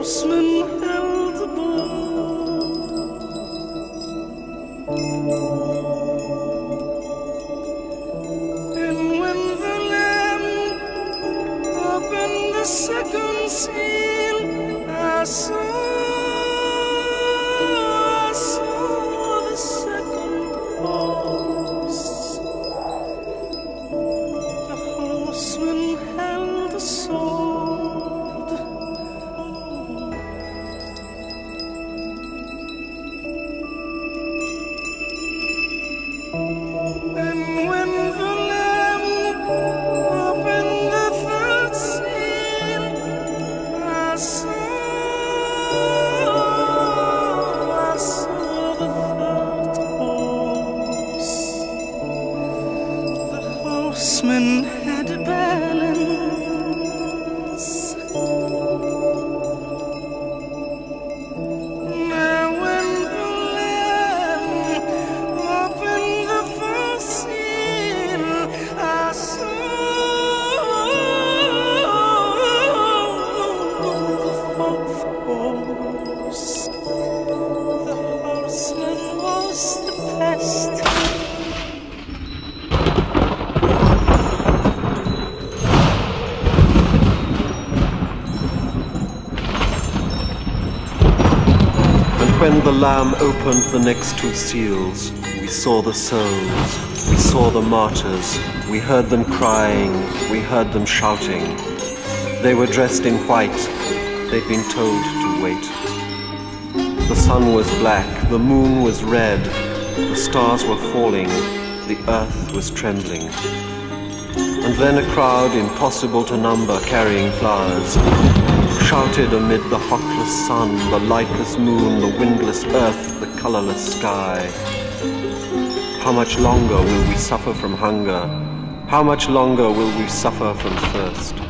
horseman held the bull, and when the Lamb opened the second seal, I saw the second horse. The horseman held a sword. And when the Lamb opened the third seal, I saw the third horse. The horseman had a balance. Now when the Lamb opened the first seal, I saw the fourth horse. The horseman was the best. When the Lamb opened the next two seals, we saw the souls, we saw the martyrs, we heard them crying, we heard them shouting. They were dressed in white, they'd been told to wait. The sun was black, the moon was red, the stars were falling, the earth was trembling. And then a crowd impossible to number carrying flowers shouted amid the hotless sun, the lightless moon, the windless earth, the colorless sky. How much longer will we suffer from hunger? How much longer will we suffer from thirst?